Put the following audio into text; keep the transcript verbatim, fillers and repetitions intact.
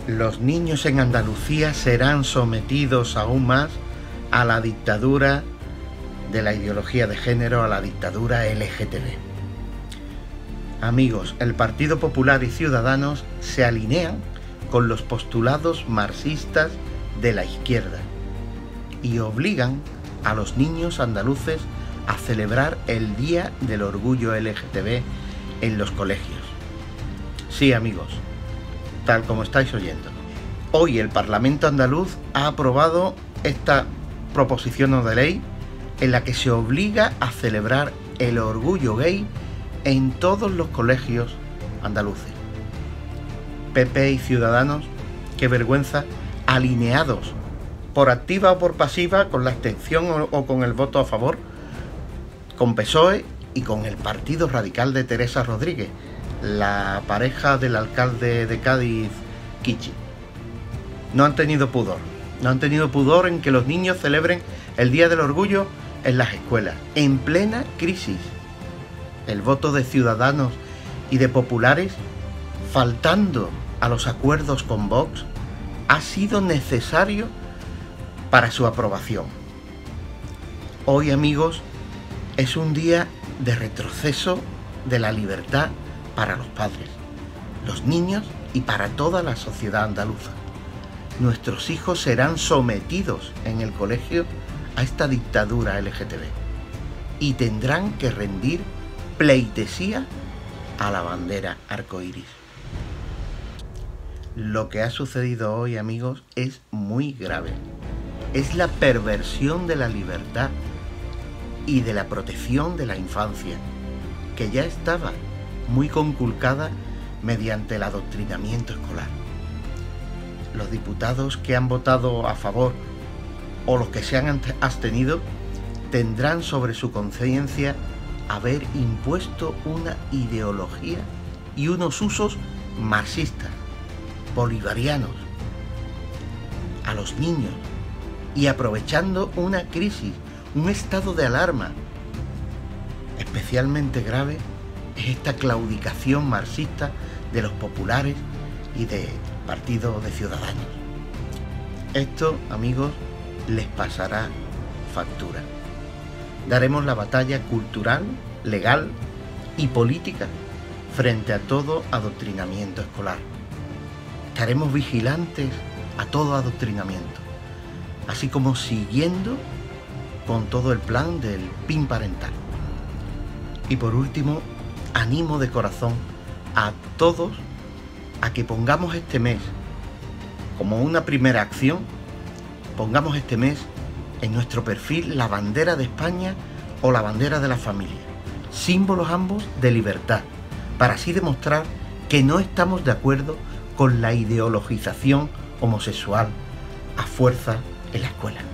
Los niños en Andalucía serán sometidos aún más a la dictadura de la ideología de género, a la dictadura L G T B. Amigos, el Partido Popular y Ciudadanos se alinean con los postulados marxistas de la izquierda y obligan a los niños andaluces a celebrar el Día del Orgullo L G T B en los colegios. Sí, amigos, tal como estáis oyendo. Hoy el Parlamento andaluz ha aprobado esta proposición de ley en la que se obliga a celebrar el orgullo gay en todos los colegios andaluces. P P y Ciudadanos, qué vergüenza, alineados por activa o por pasiva, con la abstención o, o con el voto a favor, con P S O E y con el Partido Radical de Teresa Rodríguez, la pareja del alcalde de Cádiz, Kichi. No han tenido pudor, no han tenido pudor en que los niños celebren el Día del Orgullo en las escuelas, en plena crisis. El voto de Ciudadanos y de Populares, faltando a los acuerdos con Vox, ha sido necesario para su aprobación. Hoy, amigos, es un día de retroceso de la libertad para los padres, los niños y para toda la sociedad andaluza. Nuestros hijos serán sometidos en el colegio a esta dictadura L G T B y tendrán que rendir pleitesía a la bandera arcoíris. Lo que ha sucedido hoy, amigos, es muy grave. Es la perversión de la libertad y de la protección de la infancia, que ya estaba muy conculcada mediante el adoctrinamiento escolar. Los diputados que han votado a favor o los que se han abstenido tendrán sobre su conciencia haber impuesto una ideología y unos usos marxistas, bolivarianos, a los niños, y aprovechando una crisis, un estado de alarma. Especialmente grave es esta claudicación marxista de los populares y del Partido de Ciudadanos. Esto, amigos, les pasará factura. Daremos la batalla cultural, legal y política frente a todo adoctrinamiento escolar. Estaremos vigilantes a todo adoctrinamiento, así como siguiendo con todo el plan del P I N parental. Y por último, animo de corazón a todos a que pongamos este mes, como una primera acción, pongamos este mes en nuestro perfil la bandera de España o la bandera de la familia, símbolos ambos de libertad, para así demostrar que no estamos de acuerdo con la ideologización homosexual a fuerza en la escuela.